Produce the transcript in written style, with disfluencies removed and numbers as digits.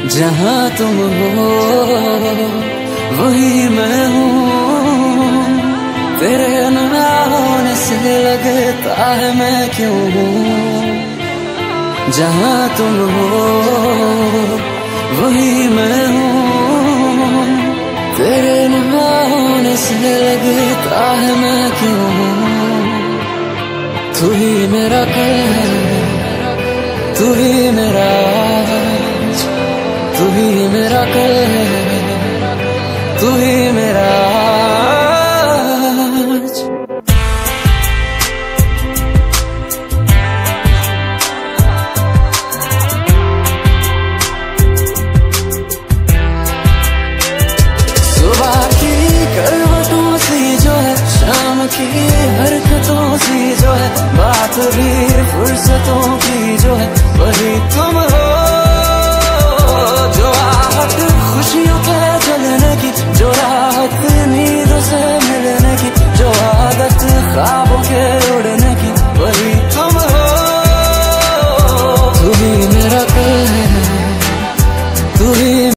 जहाँ तुम हो वही मैं हूँ, तेरे न होने से लगता है मैं क्यों हूँ। जहाँ तुम हो वही मैं हूँ, तेरे न होने से लगता है मैं क्यों हूँ। तू ही मेरा कल है, तू ही मेरा आज, तू ही मेरा कल है, तू ही मेरा आज।